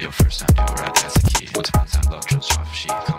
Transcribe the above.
your first time to ride as a kid. What times I love just off sheet.